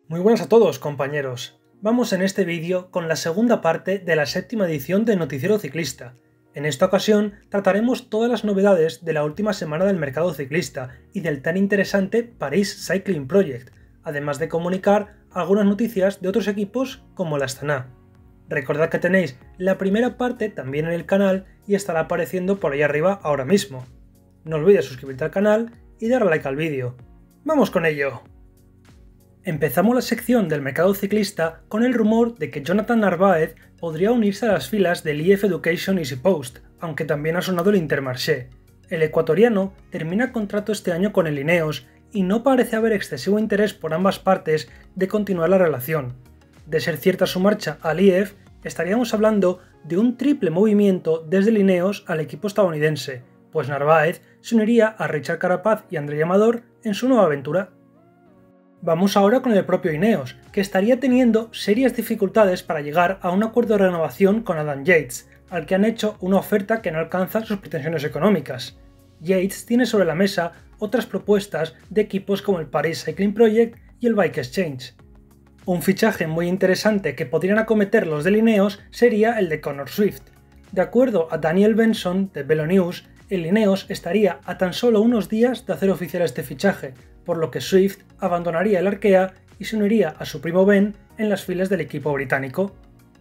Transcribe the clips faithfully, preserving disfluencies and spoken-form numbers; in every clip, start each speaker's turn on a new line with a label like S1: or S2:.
S1: Muy buenas a todos, compañeros. Vamos en este vídeo con la segunda parte de la séptima edición de Noticiero Ciclista. En esta ocasión trataremos todas las novedades de la última semana del mercado ciclista y del tan interesante Paris Cycling Project, además de comunicar algunas noticias de otros equipos como la Astana. Recordad que tenéis la primera parte también en el canal y estará apareciendo por ahí arriba ahora mismo. No olvides suscribirte al canal y dar like al vídeo. ¡Vamos con ello! Empezamos la sección del mercado ciclista con el rumor de que Jonathan Narváez podría unirse a las filas del I F Education EasyPost, aunque también ha sonado el Intermarché. El ecuatoriano termina contrato este año con el Ineos y no parece haber excesivo interés por ambas partes de continuar la relación. De ser cierta su marcha al I F, estaríamos hablando de un triple movimiento desde el Ineos al equipo estadounidense, pues Narváez se uniría a Richard Carapaz y André Amador en su nueva aventura. Vamos ahora con el propio Ineos, que estaría teniendo serias dificultades para llegar a un acuerdo de renovación con Adam Yates, al que han hecho una oferta que no alcanza sus pretensiones económicas. Yates tiene sobre la mesa otras propuestas de equipos como el Paris Cycling Project y el Bike Exchange. Un fichaje muy interesante que podrían acometer los del Ineos sería el de Connor Swift. De acuerdo a Daniel Benson de Velo News, el Ineos estaría a tan solo unos días de hacer oficial este fichaje, por lo que Swift abandonaría el Arkea y se uniría a su primo Ben en las filas del equipo británico.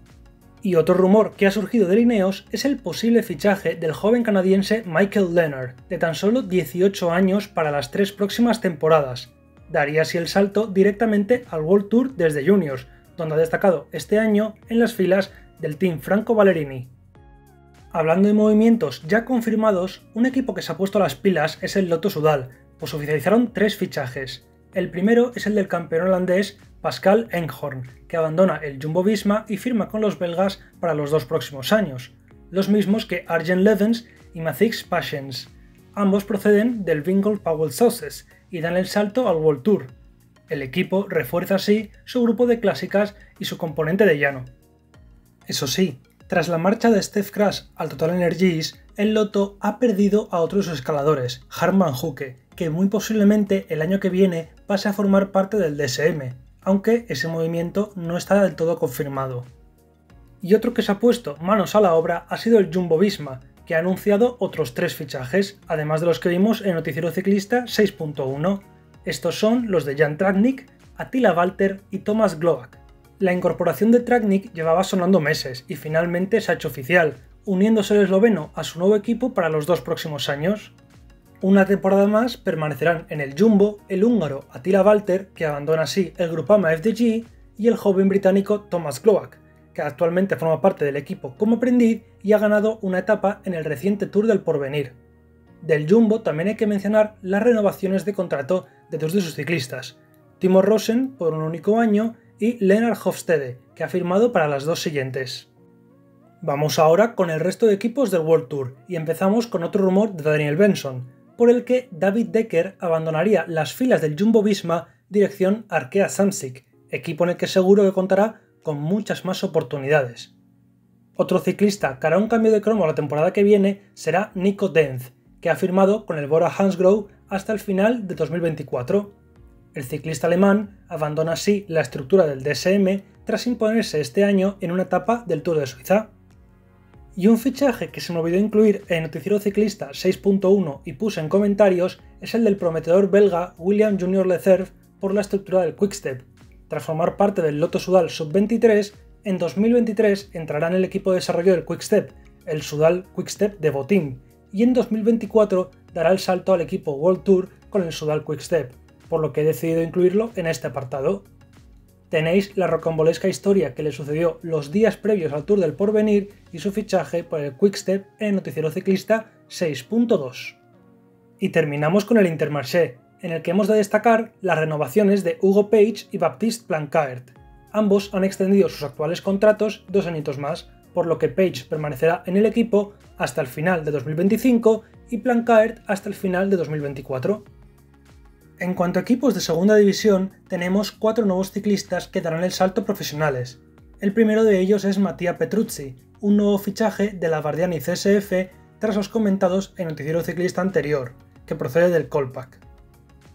S1: Y otro rumor que ha surgido del Ineos es el posible fichaje del joven canadiense Michael Leonard, de tan solo dieciocho años para las tres próximas temporadas. Daría así el salto directamente al World Tour desde Juniors, donde ha destacado este año en las filas del Team Franco Ballerini. Hablando de movimientos ya confirmados, un equipo que se ha puesto las pilas es el Lotto Soudal, pues oficializaron tres fichajes. El primero es el del campeón holandés Pascal Enghorn, que abandona el Jumbo-Visma y firma con los belgas para los dos próximos años, los mismos que Arjen Levens y Mathis Patience. Ambos proceden del Vingle Powell Sauces y dan el salto al World Tour. El equipo refuerza así su grupo de clásicas y su componente de llano. Eso sí, tras la marcha de Stef Crash al Total Energies, el Lotto ha perdido a otros escaladores, Harm van Hucke, que muy posiblemente el año que viene pase a formar parte del D S M, aunque ese movimiento no está del todo confirmado. Y otro que se ha puesto manos a la obra ha sido el Jumbo-Visma, que ha anunciado otros tres fichajes, además de los que vimos en Noticiero Ciclista seis punto uno. Estos son los de Jan Tratnik, Attila Valter y Thomas Glowacz. La incorporación de Tratnik llevaba sonando meses y finalmente se ha hecho oficial, uniéndose el esloveno a su nuevo equipo para los dos próximos años. Una temporada más permanecerán en el Jumbo el húngaro Attila Valter, que abandona así el Groupama F D G, y el joven británico Thomas Glowacz, que actualmente forma parte del equipo como aprendiz y ha ganado una etapa en el reciente Tour del Porvenir. Del Jumbo también hay que mencionar las renovaciones de contrato de dos de sus ciclistas, Timo Rosen por un único año y Lennart Hofstede, que ha firmado para las dos siguientes. Vamos ahora con el resto de equipos del World Tour y empezamos con otro rumor de Daniel Benson, por el que David Decker abandonaría las filas del Jumbo-Visma dirección Arkea Samsic, equipo en el que seguro que contará con muchas más oportunidades. Otro ciclista que hará un cambio de cromo la temporada que viene será Nico Denz, que ha firmado con el Bora Hansgrohe hasta el final de dos mil veinticuatro. El ciclista alemán abandona así la estructura del D S M tras imponerse este año en una etapa del Tour de Suiza. Y un fichaje que se me olvidó incluir en Noticiero Ciclista seis punto uno y puse en comentarios es el del prometedor belga William Junior Lecerf por la estructura del Quickstep. Tras formar parte del Lotto Soudal sub veintitrés, en dos mil veintitrés entrará en el equipo de desarrollo del Quickstep, el Soudal Quickstep de Botín, y en dos mil veinticuatro dará el salto al equipo World Tour con el Soudal Quickstep, por lo que he decidido incluirlo en este apartado. Tenéis la rocambolesca historia que le sucedió los días previos al Tour del Porvenir y su fichaje por el Quickstep en el Noticiero Ciclista seis punto dos. Y terminamos con el Intermarché, en el que hemos de destacar las renovaciones de Hugo Page y Baptiste Plancaert. Ambos han extendido sus actuales contratos dos añitos más, por lo que Page permanecerá en el equipo hasta el final de dos mil veinticinco y Plancaert hasta el final de dos mil veinticuatro. En cuanto a equipos de segunda división, tenemos cuatro nuevos ciclistas que darán el salto profesionales. El primero de ellos es Mattia Petruzzi, un nuevo fichaje de la Bardiani C S F tras los comentados en Noticiero Ciclista anterior, que procede del Kolpak.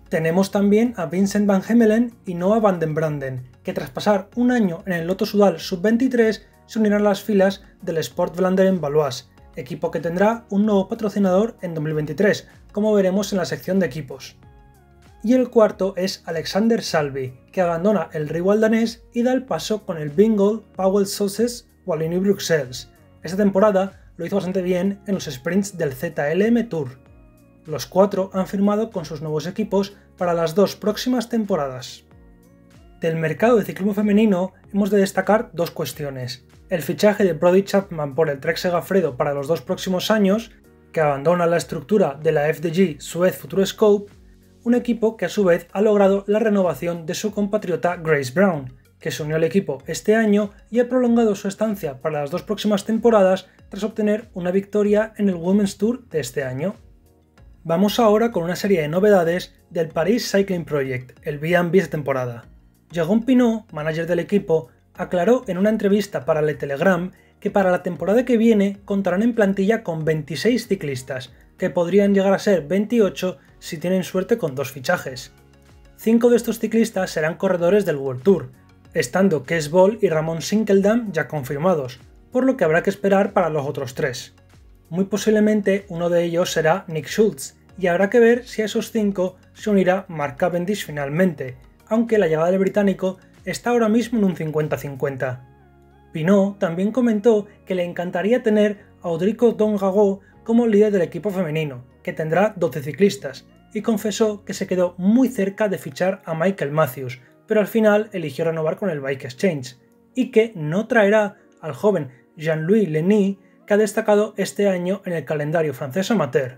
S1: Tenemos también a Vincent Van Hemelen y Noah van den Branden, que tras pasar un año en el Lotto Soudal sub veintitrés se unirán a las filas del Sport Vlaanderen Baloise, equipo que tendrá un nuevo patrocinador en dos mil veintitrés, como veremos en la sección de equipos. Y el cuarto es Alexander Salvi, que abandona el rival danés y da el paso con el Bingold Powell Sauces Wallonie Bruxelles. Esta temporada lo hizo bastante bien en los sprints del Z L M Tour. Los cuatro han firmado con sus nuevos equipos para las dos próximas temporadas. Del mercado de ciclismo femenino hemos de destacar dos cuestiones: el fichaje de Brodie Chapman por el Trek Segafredo para los dos próximos años, que abandona la estructura de la F D G Suez Futuroscope, un equipo que a su vez ha logrado la renovación de su compatriota Grace Brown, que se unió al equipo este año y ha prolongado su estancia para las dos próximas temporadas tras obtener una victoria en el Women's Tour de este año. Vamos ahora con una serie de novedades del Paris Cycling Project, el B and B de temporada. Jérôme Pinot, manager del equipo, aclaró en una entrevista para Le Telegram que para la temporada que viene contarán en plantilla con veintiséis ciclistas, que podrían llegar a ser veintiocho si tienen suerte con dos fichajes. Cinco de estos ciclistas serán corredores del World Tour, estando Kees Bol y Ramon Sinkeldam ya confirmados, por lo que habrá que esperar para los otros tres. Muy posiblemente uno de ellos será Nick Schultz, y habrá que ver si a esos cinco se unirá Mark Cavendish finalmente, aunque la llegada del británico está ahora mismo en un cincuenta cincuenta. Pinot también comentó que le encantaría tener a Audrico Dongago como líder del equipo femenino, que tendrá doce ciclistas, y confesó que se quedó muy cerca de fichar a Michael Matthews, pero al final eligió renovar con el Bike Exchange, y que no traerá al joven Jean-Louis Lenny, que ha destacado este año en el calendario francés amateur.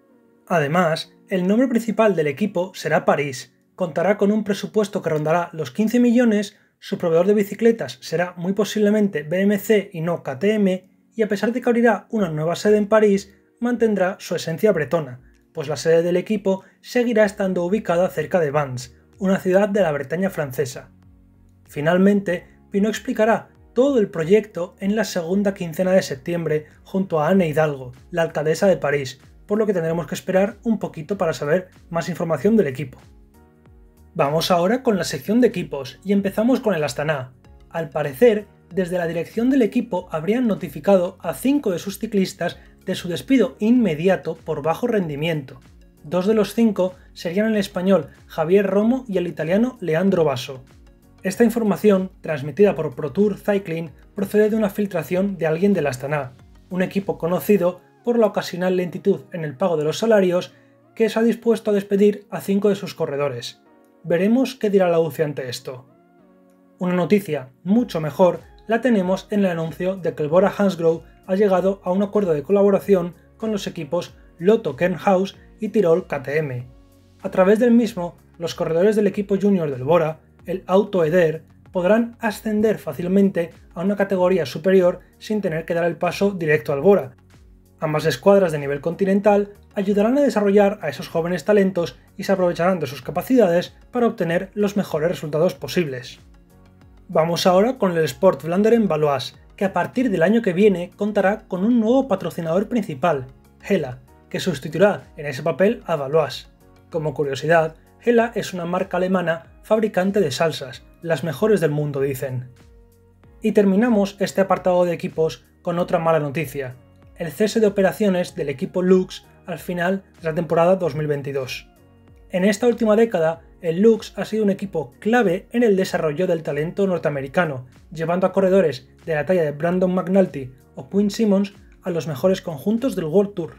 S1: Además, el nombre principal del equipo será París, contará con un presupuesto que rondará los quince millones, su proveedor de bicicletas será muy posiblemente B M C y no K T M, y a pesar de que abrirá una nueva sede en París, mantendrá su esencia bretona, pues la sede del equipo seguirá estando ubicada cerca de Vannes, una ciudad de la Bretaña francesa. Finalmente, Pinot explicará todo el proyecto en la segunda quincena de septiembre junto a Anne Hidalgo, la alcaldesa de París, por lo que tendremos que esperar un poquito para saber más información del equipo. Vamos ahora con la sección de equipos y empezamos con el Astana. Al parecer, desde la dirección del equipo habrían notificado a cinco de sus ciclistas de su despido inmediato por bajo rendimiento. Dos de los cinco serían el español Javier Romo y el italiano Leandro Basso. Esta información, transmitida por Pro Tour Cycling, procede de una filtración de alguien del Astana, un equipo conocido por la ocasional lentitud en el pago de los salarios, que se ha dispuesto a despedir a cinco de sus corredores. Veremos qué dirá la U C I ante esto. Una noticia mucho mejor la tenemos en el anuncio de que el Bora Hansgrohe ha llegado a un acuerdo de colaboración con los equipos Lotto Kernhaus y Tirol K T M. A través del mismo, los corredores del equipo junior del Bora, el Auto Eder, podrán ascender fácilmente a una categoría superior sin tener que dar el paso directo al Bora. Ambas escuadras de nivel continental ayudarán a desarrollar a esos jóvenes talentos y se aprovecharán de sus capacidades para obtener los mejores resultados posibles. Vamos ahora con el Sport Vlaanderen Baloise, que a partir del año que viene contará con un nuevo patrocinador principal, Hella, que sustituirá en ese papel a Baloise. Como curiosidad, Hella es una marca alemana fabricante de salsas, las mejores del mundo dicen. Y terminamos este apartado de equipos con otra mala noticia, el cese de operaciones del equipo Lux al final de la temporada dos mil veintidós. En esta última década, el Lux ha sido un equipo clave en el desarrollo del talento norteamericano, llevando a corredores de la talla de Brandon McNulty o Quinn Simmons a los mejores conjuntos del World Tour.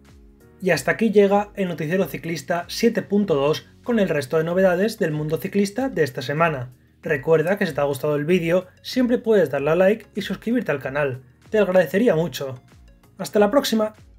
S1: Y hasta aquí llega el Noticiero Ciclista siete punto dos con el resto de novedades del mundo ciclista de esta semana. Recuerda que si te ha gustado el vídeo, siempre puedes darle a like y suscribirte al canal. Te agradecería mucho. ¡Hasta la próxima!